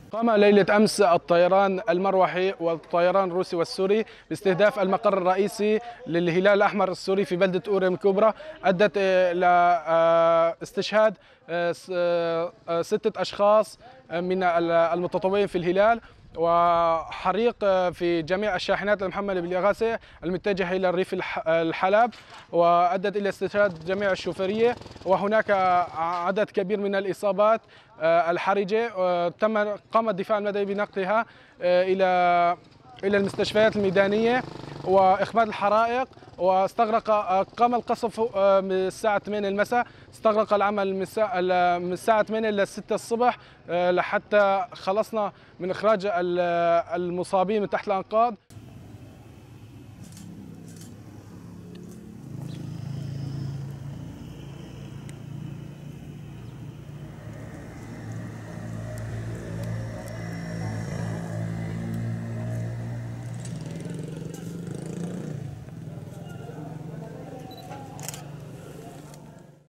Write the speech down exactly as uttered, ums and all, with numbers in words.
قام ليلة أمس الطيران المروحي والطيران الروسي والسوري باستهداف المقر الرئيسي للهلال الأحمر السوري في بلدة أوريم الكبرى، أدت إلى استشهاد ستة أشخاص من المتطوعين في الهلال، وحريق في جميع الشاحنات المحملة بالإغاثة المتجهة إلى الريف الحلب، وأدت إلى استشهاد جميع الشوفيرية. وهناك عدد كبير من الإصابات الحرجة، تم قام الدفاع المدني بنقلها إلى إلى المستشفيات الميدانية وإخماد الحرائق. واستغرق قام القصف من الساعة ثمانية المساء، استغرق العمل من الساعة ثمانية إلى ستة الصبح لحتى خلصنا من إخراج المصابين من تحت الأنقاض.